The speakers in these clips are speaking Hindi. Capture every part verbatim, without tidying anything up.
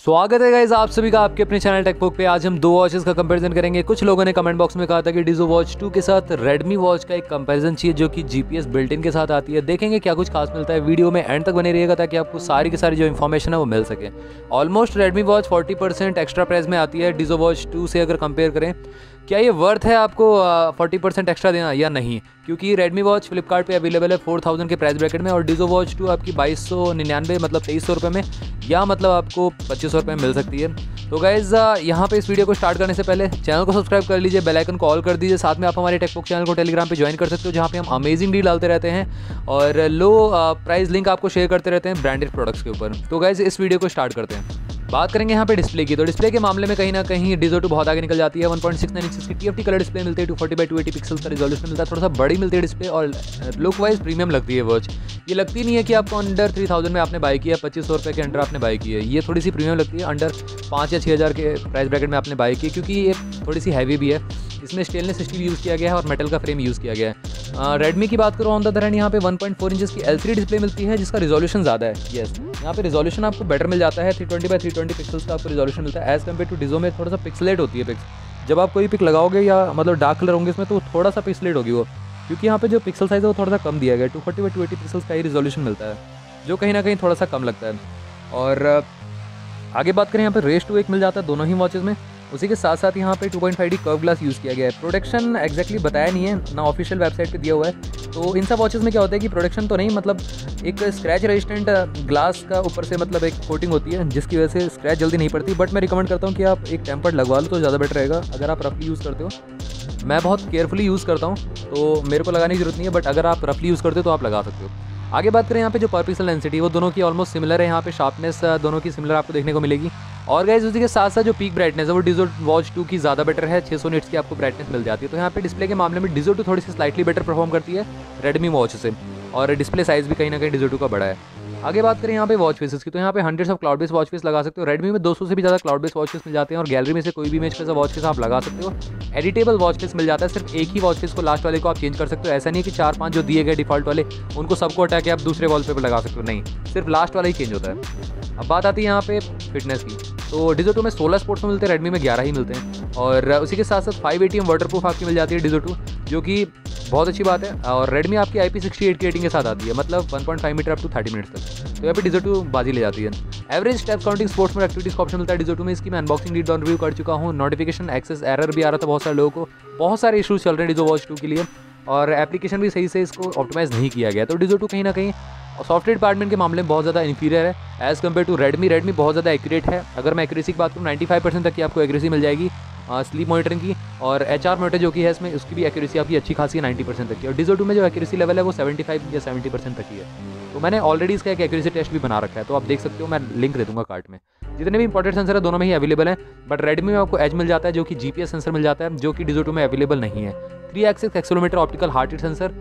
स्वागत है गाइस आप सभी का आपके अपने चैनल टेकबुक पे। आज हम दो वॉचेस का कंपैरिजन करेंगे। कुछ लोगों ने कमेंट बॉक्स में कहा था कि डिजो वॉच टू के साथ रेडमी वॉच का एक कंपैरिजन चाहिए जो कि जीपीएस बिल्ट इन के साथ आती है। देखेंगे क्या कुछ खास मिलता है। वीडियो में एंड तक बने रहिएगा ताकि आपको सारी की सारी जो इन्फॉर्मेशन है वो मिल सके। Almost Redmi watch forty percent extra price में आती है डिजो वॉच टू से अगर कंपेयर करें। क्या ये वर्थ है आपको फोर्टी परसेंट एक्स्ट्रा देना या नहीं, क्योंकि रेडमी वॉच फ्लिपकार्ट पे अवेलेबल है फोर थाउजेंड के प्राइस ब्रैकेट में और डिजो वॉच टू आपकी बाईस सौ निन्यानवे मतलब तेईस सौ रुपये में या मतलब आपको पच्चीस सौ रुपये में मिल सकती है। तो गाइज़ यहाँ पे इस वीडियो को स्टार्ट करने से पहले चैनल को सब्सक्राइब कर लीजिए, बेल आइकन को ऑल कर दीजिए। साथ में आप हमारे टेकबुक चैनल को टेलीग्राम पे ज्वाइन कर सकते हो जहाँ पे हम अमेजिंग डील डालते रहते हैं और लो प्राइस लिंक आपको शेयर करते रहते हैं ब्रांडेड प्रोडक्ट्स के ऊपर। तो गाइज़ इस वीडियो को स्टार्ट करते हैं। बात करेंगे यहाँ पे डिस्प्ले की। तो डिस्प्ले के मामले में कहीं ना कहीं डिजो टू बहुत आगे निकल जाती है। One point six nine inch की टीएफटी कलर डिस्प्ले मिलती है, two forty by two eighty pixels का रिजोल्यूशन मिलता है। थोड़ा सा बड़ी मिलती है डिस्प्ले और लुक वाइज प्रीमियम लगती है वॉच। ये लगती नहीं है कि आपको अंडर थ्री थाउजेंड में आपने बाई किया, पच्चीस सौ रुपये के अंडर आपने बाई की है। ये थोड़ी सी प्रीमियम लगती है, अंडर पाँच या छः हज़ार के प्राइस ब्रैकेट में आपने बाई की, क्योंकि ये थोड़ी सी हैवी भी है। इसमें स्टेनलेस स्टील यूज़ किया गया है और मेटल का फ्रेम यूज़ किया गया है। रेडमी की बात करो ऑन द अदर हैंड यहाँ पे वन पॉइंट फोर इंचेस की एलसीडी डिस्प्ले मिलती है जिसका रिजोल्यूशन ज़्यादा है। यस, यहाँ पे रिजोल्यूशन आपको बेटर मिल जाता है। Three twenty by three twenty pixels का आपको रिजोल्यूशन मिलता है एज कम्पेयर टू डिजो में थोड़ा सा पिक्सलेट होती है पिक्स। जब आप कोई पिक लगाओगे या मतलब डार्क कलर होंगे इसमें तो थोड़ा सा पिक्सलेट होगी वो, क्योंकि यहाँ पे जो पिक्सल साइज है वो थोड़ा सा कम दिया गया है। Two forty by two eighty pixels का ही रिजोल्यूशन मिलता है जो कहीं ना कहीं थोड़ा सा कम लगता है। और आगे बात करें यहाँ पे रेस टू एक मिल जाता है दोनों ही वॉचेस में। उसी के साथ साथ यहाँ पे two point five D curve glass use किया गया है। प्रोटेक्शन एक्जैक्टली बताया नहीं है ना, ऑफिशियल वेबसाइट पे दिया हुआ है। तो इन सब वॉचेस में क्या होता है कि प्रोटेक्शन तो नहीं, मतलब एक स्क्रैच रेजिस्टेंट ग्लास का ऊपर से मतलब एक कोटिंग होती है जिसकी वजह से स्क्रैच जल्दी नहीं पड़ती। बट मैं रिकमेंड करता हूँ कि आप एक टेम्पर्ड लगवा लो तो ज़्यादा बेटर रहेगा अगर आप रफली यूज़ करते हो। मैं बहुत केयरफुली यूज़ करता हूँ तो मेरे को लगाने की जरूरत नहीं है, बट अगर आप रफली यूज़ करते हो तो आप लगा सकते हो। आगे बात करें यहाँ पे जो पर पिक्सल डेंसिटी वो दोनों की ऑलमोस्ट सिमिलर है। यहाँ पे शार्पनेस दोनों की सिमिलर आपको देखने को मिलेगी। और गाइस उसी के साथ साथ जो पीक ब्राइटनेस है वो डिजो वॉच टू की ज़्यादा बेटर है, छह सौ निट्स की आपको ब्राइटनेस मिल जाती है। तो यहाँ पे डिस्प्ले के मामले में डिजो टू थोड़ी सी स्लाइटली बेटर परफॉर्म करती है रेडमी वॉच से, और डिस्प्ले साइज़ भी कहीं ना कहीं डिजो टू का बड़ा है। आगे बात करें यहाँ पे वॉच फेसेस की, तो यहाँ पे hundreds of cloud base watch face लगा सकते हो। रेडमी में दो सौ से भी ज़्यादा क्लाउड बेस वॉच फेस मिल जाते हैं और गैलरी में से कोई भी इमेज फेस वॉच फेस आप लगा सकते हो। एडिटेबल वॉच फेस मिल जाता है, सिर्फ एक ही वॉच फेस को लास्ट वाले को आप चेंज कर सकते हो। ऐसा नहीं कि चार पांच जो दिए गए डिफॉल्ट वाले उनको सबको हटा के आप दूसरे वॉलपेपर लगा सकते हो, नहीं, सिर्फ लास्ट वाला ही चेंज होता है। अब बात आती है यहाँ पे फिटनेस की, तो डिजो टू में सोलह स्पोर्ट्स में मिलते हैं, रेडमी में ग्यारह ही मिलते हैं। और उसी के साथ साथ फाइव एटीएम वाटर प्रूफ आपकी मिल जाती है डिजो टू, जो कि बहुत अच्छी बात है। और रेडमी आपकी आई पी सिक्सटी एट की रेटिंग के साथ आती है, मतलब one point five metre up to thirty minutes तक। तो यहाँ पे डिजो टू बाजी ले जाती है। एवरेज स्टेप काउंटिंग स्पोर्ट्स में एक्टिविटीज का ऑप्शन मिलता है डिजो टू में। इसकी मैं अनबॉक्सिंग डीट डाउन रिव्यू कर चुका हूँ। नोटिफिकेशन एक्सेस एरर भी आ रहा था बहुत सारे लोगों को, बहुत सारे इशूज़ चल रहे हैं डिजो वॉच टू के लिए, और एप्लीकेशन भी सही से इसको ऑप्टिमाइज नहीं किया गया। तो डिजो टू कहीं ना कहीं सॉफ्टवेयर डिपार्टमेंट के मामले में बहुत ज़्यादा इन्फीरियर है as compare to Redmi. Redmi बहुत ज़्यादा एक्यूरेट है। अगर मैं एक्यूरेसी की बात करूँ नाइन्टी फाइव परसेंट तक की आपको एक्यूरेसी मिल जाएगी स्लीप मॉनिटरिंग की, और एच आर मॉनिटर जो कि है इसमें उसकी भी एक्यूरेसी आपकी अच्छी खासी है नाइन्टी परसेंट तक की। और डिजो टू में जो एक्यूरेसी लेवल है वो सेवेंटी फाइव या सेवेंटी परसेंट तक ही है। तो मैंने ऑलरेडी इसका एक एक्यूरेसी टेस्ट भी बना रखा है, तो आप देख सकते हो, मैं लिंक दे दूंगा कार्ट में। जितने भी इंपॉर्टेंट सेंसर है दोनों में ही अवेलेबल है, बट रेडमी में आपको एज मिल जाता है जो कि जीपीएस सेंसर मिल जाता है जो कि डिजो टू में अवेलेबल नहीं है। Three axis accelerometer optical heart rate sensor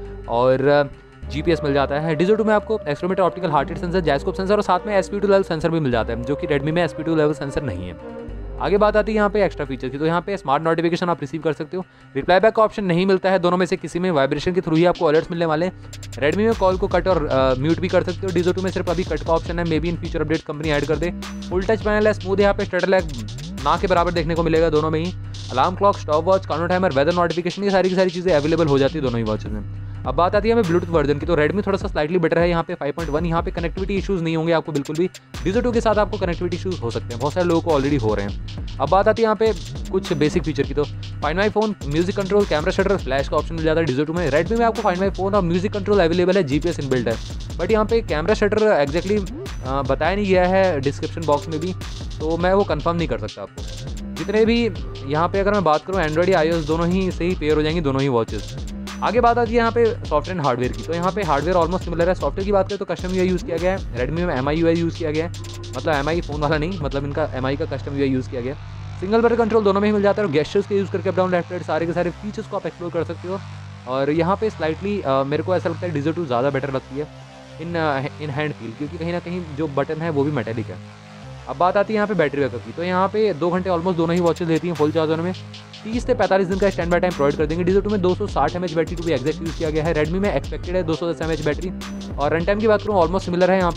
और जीपीएस मिल जाता है। डिजो टू में आपको accelerometer optical heart rate sensor, gyroscope sensor और साथ में S P two level sensor भी मिल जाता है जो कि रेडमी में S P two level sensor नहीं है। आगे बात आती है यहाँ पे एक्स्ट्रा फीचर की, तो यहाँ पे स्मार्ट नोटिफिकेशन आप रिसीव कर सकते हो। रिप्लाई बैक का ऑप्शन नहीं मिलता है, दोनों में से किसी में वाइब्रेशन के थ्रू ही आपको अलर्ट्स मिलने वाले हैं। रेडमी में कॉल को कट और म्यूट भी कर सकते हो, डिजो टू में सिर्फ अभी कट का ऑप्शन है, may be in future update company add कर दे। फुल टच पैनल है, स्मूथ, यहाँ पे स्टटर लैग ना के बराबर देखने को मिलेगा दोनों में ही। Alarm clock, stop watch, counter timer, weather notification, ये सारी की सारी चीज़ें अवेलेबल हो जाती है दोनों ही वॉचेस में। अब बात आती है हमें ब्लूटूथ वर्जन की, तो रेडमी थोड़ा सा स्लाइटली बेटर है, यहाँ पे फाइव पॉइंट वन। यहाँ पे कनेक्टिविटी इशूज़ नहीं होंगे आपको बिल्कुल भी। डिजो टू के साथ आपको कनेक्टिविटी इशूज़ हो सकते हैं, बहुत सारे लोगों को ऑलरेडी हो रहे हैं। अब बात आती है यहाँ पे कुछ बेसिक फीचर की, तो find my phone, music control, camera shutter, flash का ऑप्शन मिल जाता है डिजो टू में। रेडमी में आपको फाइंड माई फोन और म्यूजिक कंट्रोल अवेलेबल है, जीपीएस इनबिल्ट है, बट यहाँ पे कैमरा शटर एक्जैक्टली बताया नहीं गया है डिस्क्रिप्शन बॉक्स में भी, तो मैं वो कंफर्म नहीं कर सकता आपको। जितने भी यहाँ पे अगर मैं बात करूँ एंड्रॉइड या आईओएस दोनों ही से ही पेयर हो जाएंगी दोनों ही वॉचेस। आगे बात आती है यहाँ पे सॉफ्टवेयर एंड हार्डवेयर की, तो यहाँ पे हार्डवेयर ऑलमोस्ट सिमिलर है। सॉफ्टवेयर की बात करें तो कस्टम यूआई यूज़ किया गया है, रेडमी में एम आई यूआई यूज़ किया गया है, मतलब एम आई फोन वाला नहीं, मतलब इनका एम आई का कस्टम यूआई यूज़ किया गया है। सिंगल बटन कंट्रोल दोनों में ही मिल जाता है और गेस्चर्स के यूज़ करके अप डाउन लेफ्ट राइट सारे के सारे फीचर्स को आप एक्सप्लोर कर सकते हो। और यहाँ पे स्लाइटली मेरे को ऐसा लगता है डिजो टू ज़्यादा बेटर लगती है इन इन हैंड फील, क्योंकि कहीं ना कहीं जो बटन है वो भी मेटेलिक है। अब बात आती है यहाँ पे बैटरी बैकअप की, तो यहाँ पे दो घंटे ऑलमोस्ट दोनों ही वॉचेस देती हैं फुल चार्ज होने में। तीस से पैंतालीस दिन का स्टैंड बाय टाइम प्रोवाइड कर देंगे। डिजो टू में दो सौ साठ एमएच बैटरी टू भी एग्जैक्ट यूज़ किया गया है, रेडमी में एक्सपेक्टेड है दो सौ दस एमएच बैटरी। और रन टाइम की बात करूँ ऑलमोस्ट सिमिलर है यहाँ पे,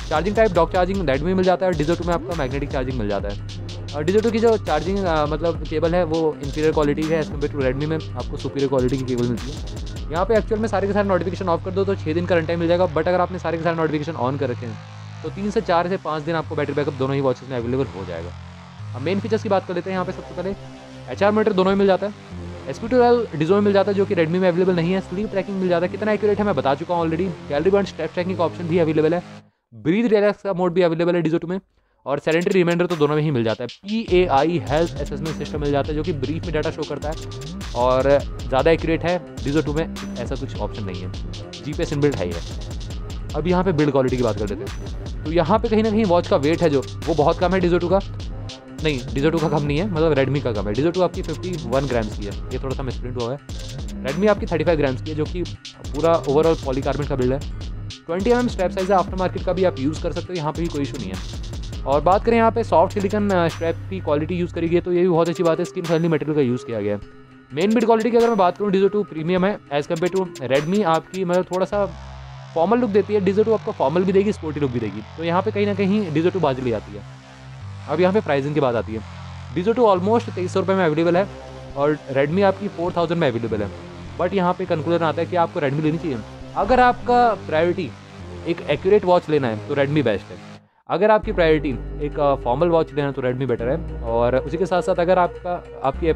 charging type dock charging Redmi मिल जाता है, और डिजो टू में आपका मैग्नेटिक चार्जिंग मिल जाता है। और डिजो टू की जो चार्जिंग मतलब केबल है वो इंफीरियर क्वालिटी है एज कम्पेयर टू रेडमी में आपको सुपीरियर क्वालिटी की केबल मिलती है। यहाँ पे एक्चुअल में सारे के सारे नोटिफिकेशन ऑफ कर दो तो छः दिन का रन टाइम मिल जाएगा, बट अगर आपने सारे के सारे नोटिफिकेशन ऑन कर रखे हैं तो तीन से चार से पाँच दिन आपको बैटरी बैकअप दोनों ही वॉचेस में अवेलेबल हो जाएगा। अब मेन फीचर्स की बात कर लेते हैं। यहाँ पे सबसे पहले एच आर मीटर दोनों में मिल जाता है, एस पी ट्वेल्व डिजो में मिल जाता है जो कि रेडमी में अवेलेबल नहीं है। स्लीप ट्रैकिंग मिल जाता है, कितना एक्यूरेट है मैं बता चुका हूँ already. Calorie burn step tracking का ऑप्शन भी अवेलेबल है, ब्रीथ रिलैक्स का मोड भी अवेलेबल है डिजो टू में, और सैलेंटरी रिमाइंडर तो दोनों में ही मिल जाता है। P A I health assessment system मिल जाता है जो कि ब्रीफ में डाटा शो करता है और ज़्यादा एक्यूरेट है। डिजो टू में ऐसा कुछ ऑप्शन नहीं है, जी पी एस इनबिल्ट है ही है। अब यहाँ पे बिल्ड क्वालिटी की बात कर लेते हैं, तो यहाँ पे कहीं ना कहीं वॉच का वेट है जो वो बहुत कम है डिजो टू का, नहीं डिजो टू का कम नहीं है, मतलब रेडमी का कम है। डिजो टू आपकी इक्यावन ग्राम्स की है, ये थोड़ा सा मिसप्रिंट हुआ है। रेडमी आपकी पैंतीस ग्राम्स की है जो कि पूरा ओवरऑल पॉलीकार्बोनेट का बिल्ड है। Twenty M M strap size है, आफ्टर मार्केट का भी आप यूज़ कर सकते हो, यहाँ पे भी कोई इशू नहीं है। और बात करें यहाँ पे सॉफ्ट सिलिकन स्ट्रैप की क्वालिटी यूज़ करी गई है, तो ये भी बहुत अच्छी बात है, स्किन फ्रेंडली मटेरियल का यूज़ किया गया है। मेन बिल्ड क्वालिटी की अगर मैं बात करूँ, डिजो टू प्रीमियम है एज़ कम्पेयर टू रेडमी, आपकी मतलब थोड़ा सा फॉर्मल लुक देती है, डिजो टू आपको फॉर्मल भी देगी, स्पोर्टी लुक भी देगी, तो यहाँ पे कहीं ना कहीं डिजो टू बाजी ले जाती है। अब यहाँ पे प्राइसिंग की बात आती है, डिजो टू ऑलमोस्ट तेईस सौ रुपये में अवेलेबल है और रेडमी आपकी फोर थाउजेंड में अवेलेबल है। बट यहाँ पे कंक्लूजन आता है कि आपको रेडमी लेनी चाहिए। अगर आपका प्रायोरिटी एक एक्यूरेट वॉच लेना है तो रेडमी बेस्ट है, अगर आपकी प्रायोरिटी एक फॉर्मल वॉच लेना है तो रेडमी बेटर है, और उसी के साथ साथ अगर आपका आपकी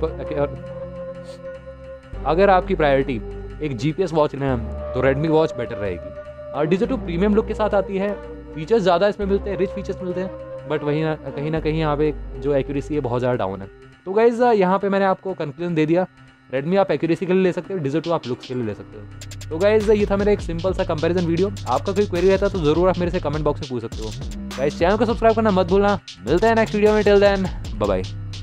अगर आपकी प्रायोरिटी एक जी पी एस वॉच लेना है तो रेडमी वॉच बेटर रहेगी। और डिजो टू प्रीमियम लुक के साथ आती है, फीचर्स ज़्यादा इसमें मिलते हैं, रिच फीचर्स मिलते हैं, बट वहीं ना कहीं ना कहीं यहाँ पे जो एक्यूरेसी है बहुत ज़्यादा डाउन है। तो गाइज़ यहाँ पे मैंने आपको कंक्लूजन दे दिया, रेडमी आप एक्यूरेसी के लिए ले सकते हो, डिजो टू आप लुक्स के लिए ले सकते हो। तो गाइज़ ये था मेरा एक सिंपल सा कंपैरिजन वीडियो। आपका कोई क्वेरी रहता तो ज़रूर आप मेरे से कमेंट बॉक्स में पूछ सकते हो। गाइज़ चैनल को सब्सक्राइब करना मत भूलना। मिलते हैं नेक्स्ट वीडियो में, टिल देन बाय बाय।